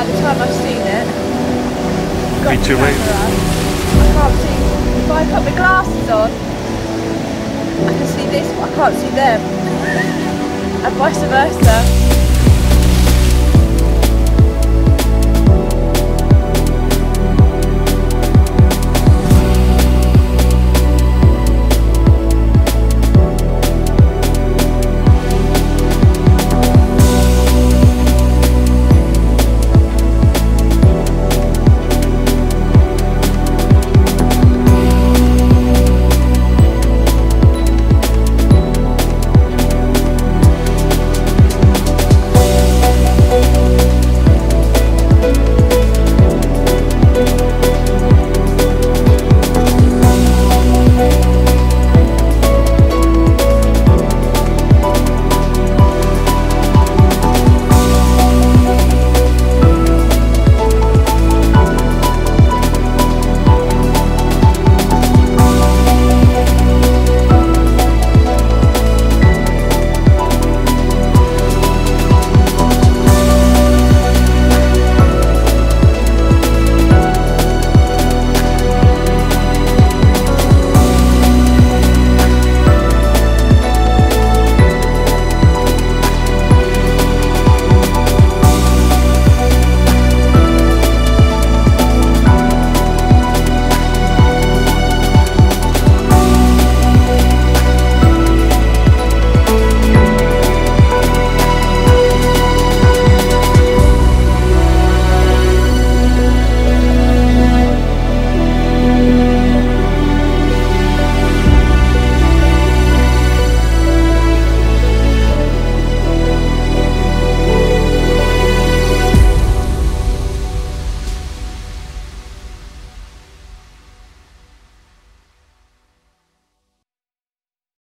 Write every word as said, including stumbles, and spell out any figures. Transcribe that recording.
now, the time I've seen it. Be too late. I can't see. If I put my glasses on, I can see this, but I can't see them. And vice versa.